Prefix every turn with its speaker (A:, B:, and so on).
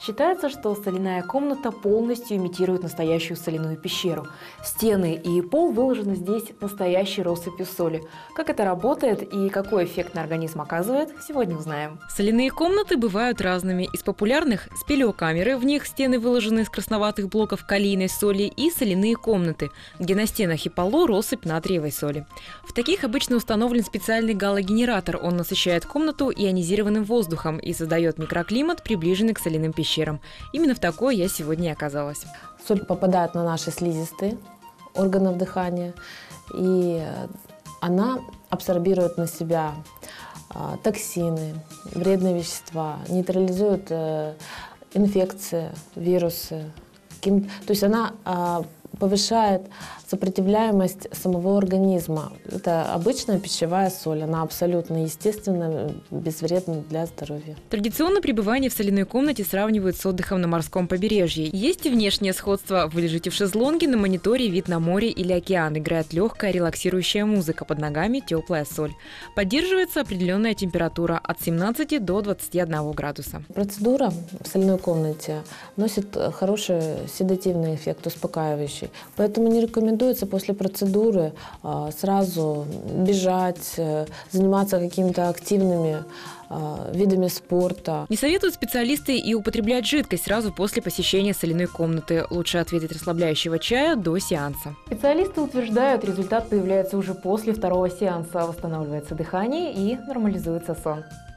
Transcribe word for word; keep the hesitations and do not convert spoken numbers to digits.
A: Считается, что соляная комната полностью имитирует настоящую соляную пещеру. Стены и пол выложены здесь настоящей россыпью соли. Как это работает и какой эффект на организм оказывает, сегодня узнаем.
B: Соляные комнаты бывают разными. Из популярных – спелеокамеры, в них стены выложены из красноватых блоков калийной соли, и соляные комнаты, где на стенах и полу россыпь натриевой соли. В таких обычно установлен специальный галогенератор. Он насыщает комнату ионизированным воздухом и создает микроклимат, приближенный к соляным пещерам. Именно в такой я сегодня и оказалась.
C: Соль попадает на наши слизистые органов дыхания, и она абсорбирует на себя токсины, вредные вещества, нейтрализует инфекции, вирусы. То есть она повышает сопротивляемость самого организма. Это обычная пищевая соль, она абсолютно естественная, безвредна для здоровья.
B: Традиционно пребывание в соляной комнате сравнивают с отдыхом на морском побережье. Есть и внешнее сходство. Вы лежите в шезлонге, на мониторе вид на море или океан. Играет легкая релаксирующая музыка, под ногами теплая соль. Поддерживается определенная температура от семнадцати до двадцати одного градуса.
C: Процедура в соляной комнате носит хороший седативный эффект, успокаивающий. Поэтому не рекомендуется после процедуры сразу бежать, заниматься какими-то активными видами спорта.
B: Не советуют специалисты и употреблять жидкость сразу после посещения соляной комнаты. Лучше отведать расслабляющего чая до сеанса.
A: Специалисты утверждают, результат появляется уже после второго сеанса. Восстанавливается дыхание и нормализуется сон.